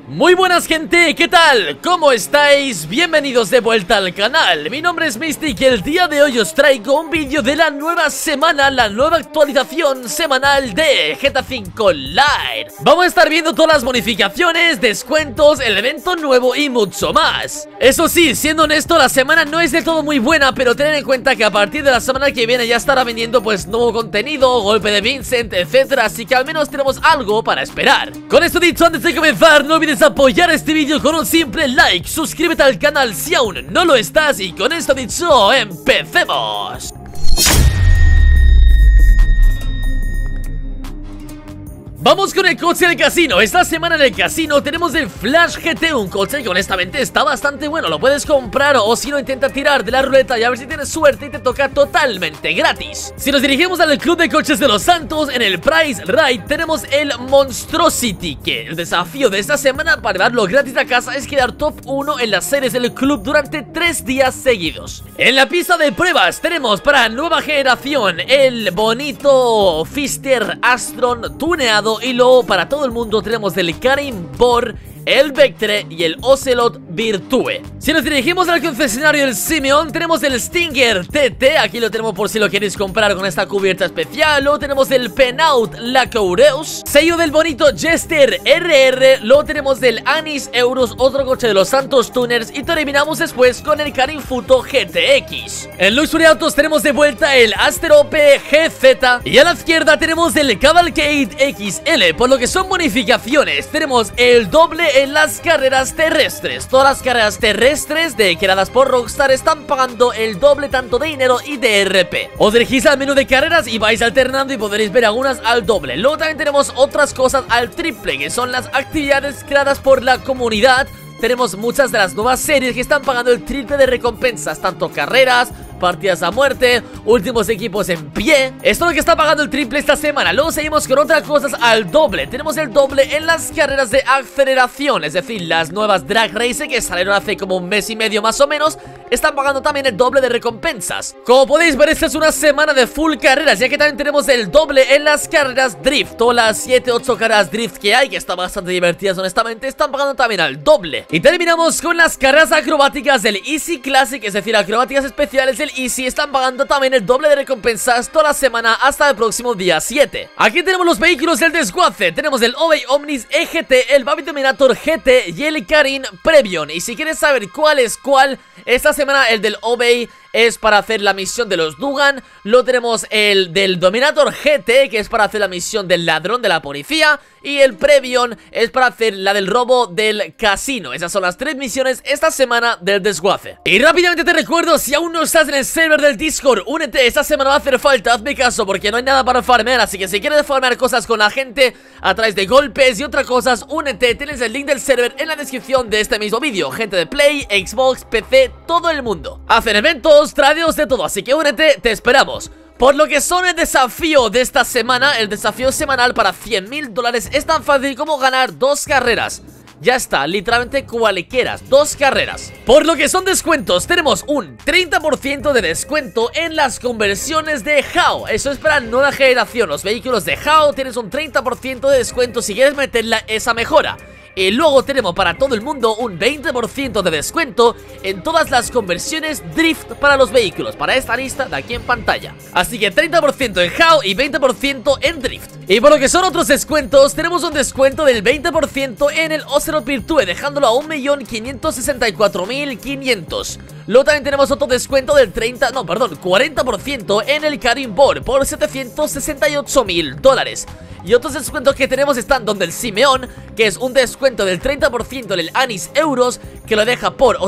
Muy buenas gente, ¿qué tal? ¿Cómo estáis? Bienvenidos de vuelta al canal. Mi nombre es Mystic y el día de hoy os traigo un vídeo de la nueva semana, la nueva actualización semanal de GTA V Lite. Vamos a estar viendo todas las bonificaciones, descuentos, el evento nuevo y mucho más. Eso sí, siendo honesto, la semana no es de todo muy buena, pero tened en cuenta que a partir de la semana que viene ya estará vendiendo pues nuevo contenido, golpe de Vincent, etcétera, así que al menos tenemos algo para esperar. Con esto dicho, antes de comenzar, no olvides apoyar este vídeo con un simple like, suscríbete al canal si aún no lo estás y con esto dicho, ¡empecemos! Vamos con el coche del casino. Esta semana en el casino tenemos el Flash GT, un coche que honestamente está bastante bueno. Lo puedes comprar o si no intenta tirar de la ruleta y a ver si tienes suerte y te toca totalmente gratis. Si nos dirigimos al Club de Coches de Los Santos, en el Price Ride tenemos el Monstrosity, que el desafío de esta semana para darlo gratis a casa es quedar top 1 en las series del club durante 3 días seguidos. En la pista de pruebas tenemos para nueva generación el bonito Fister Astron tuneado. Y luego para todo el mundo tenemos el Karim Bor, el Vectre y el Ocelot Virtue. Si nos dirigimos al concesionario del Simeon, tenemos el Stinger TT. Aquí lo tenemos por si lo queréis comprar con esta cubierta especial. Luego tenemos el Penaut Lacoureus, sello del bonito Jester RR. Luego tenemos del Anis Euros, otro coche de los Santos Tuners. Y terminamos después con el Karim Futo GTX. En Luxury Autos tenemos de vuelta el Asterope GZ. Y a la izquierda tenemos el Cavalcade XL. Por lo que son bonificaciones, tenemos el doble en las carreras terrestres. Todas las carreras terrestres creadas por Rockstar están pagando el doble tanto de dinero y de RP. Os dirigís al menú de carreras y vais alternando y podréis ver algunas al doble. Luego también tenemos otras cosas al triple, que son las actividades creadas por la comunidad. Tenemos muchas de las nuevas series que están pagando el triple de recompensas, tanto carreras, partidas a muerte, últimos equipos en pie. Esto es lo que está pagando el triple esta semana. Luego seguimos con otras cosas al doble. Tenemos el doble en las carreras de aceleración, es decir, las nuevas Drag Race que salieron hace como un mes y medio más o menos. Están pagando también el doble de recompensas. Como podéis ver, esta es una semana de full carreras, ya que también tenemos el doble en las carreras drift. Todas las 7-8 carreras drift que hay, que están bastante divertidas honestamente, están pagando también al doble. Y terminamos con las carreras acrobáticas del Easy Classic, es decir, acrobáticas especiales del Easy. Están pagando también el doble de recompensas toda la semana hasta el próximo día 7. Aquí tenemos los vehículos del desguace. Tenemos el Obey Omnis EGT, el Baby Dominator GT y el Karin Previon. Y si quieres saber cuál es cuál, esta semana el del Obey es para hacer la misión de los Dugan. Luego tenemos el del Dominator GT, que es para hacer la misión del ladrón de la policía. Y el Previon es para hacer la del robo del casino. Esas son las 3 misiones esta semana del desguace. Y rápidamente te recuerdo, si aún no estás en el server del Discord, únete, esta semana va a hacer falta, hazme caso, porque no hay nada para farmear. Así que si quieres farmear cosas con la gente a través de golpes y otras cosas, únete, tienes el link del server en la descripción de este mismo vídeo. Gente de Play, Xbox, PC, todo el mundo hacen eventos, tradeos, de todo, así que únete, te esperamos. Por lo que son el desafío de esta semana, el desafío semanal para $100.000 es tan fácil como ganar 2 carreras. Ya está, literalmente cualquiera, 2 carreras. Por lo que son descuentos, tenemos un 30% de descuento en las conversiones de HAO. Eso es para nueva generación, los vehículos de HAO tienes un 30% de descuento si quieres meterla esa mejora. Y luego tenemos para todo el mundo un 20% de descuento en todas las conversiones drift para los vehículos, para esta lista de aquí en pantalla. Así que 30% en HAO y 20% en drift. Y por lo que son otros descuentos, tenemos un descuento del 20% en el Ocelot Virtue, dejándolo a 1.564.500. Luego también tenemos otro descuento del 40% en el Karim Bor por $768.000. Y otros descuentos que tenemos están donde el Simeon, que es un descuento del 30% en el Anis Euros, que lo deja por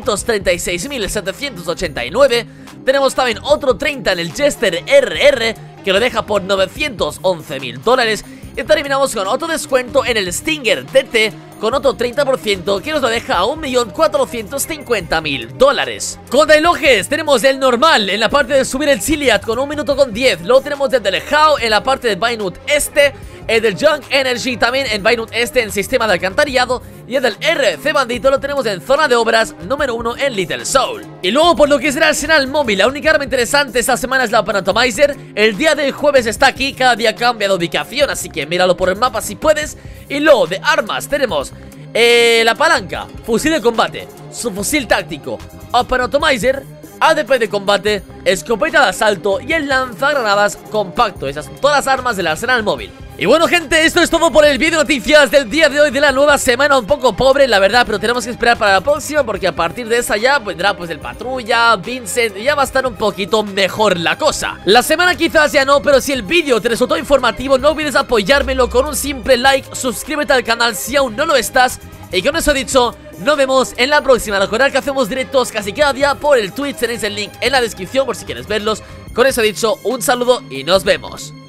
836.789. Tenemos también otro 30 en el Jester RR, que lo deja por $911.000. Y terminamos con otro descuento en el Stinger TT, con otro 30% que nos lo deja a $1.450.000. Con relojes tenemos el normal en la parte de subir el Ciliad con 1 minuto con 10. Luego tenemos el del HAO en la parte de Bainut Este, el del Junk Energy también en Bainut Este en sistema de alcantarillado, y el del RC Bandito lo tenemos en zona de obras número 1 en Little Seoul. Y luego por lo que es el arsenal móvil, la única arma interesante esta semana es la Open Atomizer. El día del jueves está aquí, cada día cambia de ubicación, así que míralo por el mapa si puedes. Y luego de armas tenemos la palanca, fusil de combate, subfusil táctico, Open Atomizer, ADP de combate, escopeta de asalto y el lanzagranadas compacto. Esas son todas las armas del arsenal móvil. Y bueno, gente, esto es todo por el vídeo de noticias del día de hoy, de la nueva semana. Un poco pobre, la verdad, pero tenemos que esperar para la próxima, porque a partir de esa ya vendrá pues el Patrulla, Vincent, y ya va a estar un poquito mejor la cosa. La semana quizás ya no, pero si el vídeo te resultó informativo, no olvides apoyármelo con un simple like, suscríbete al canal si aún no lo estás. Y con eso dicho, nos vemos en la próxima. Recordad que hacemos directos casi cada día por el Twitch, tenéis el link en la descripción por si quieres verlos. Con eso dicho, un saludo y nos vemos.